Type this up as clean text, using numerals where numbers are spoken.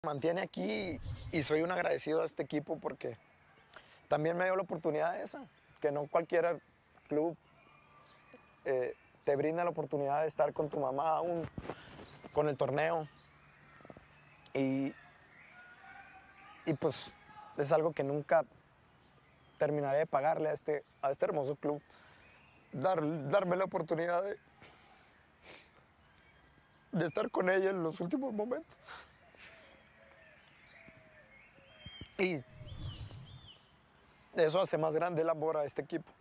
Mantiene aquí y soy un agradecido a este equipo porque también me dio la oportunidad esa, que no cualquier club te brinda la oportunidad de estar con tu mamá aún, con el torneo. Y, y pues es algo que nunca terminaré de pagarle a este hermoso club. Darme la oportunidad de estar con ella en los últimos momentos. Y eso hace más grande el amor a este equipo.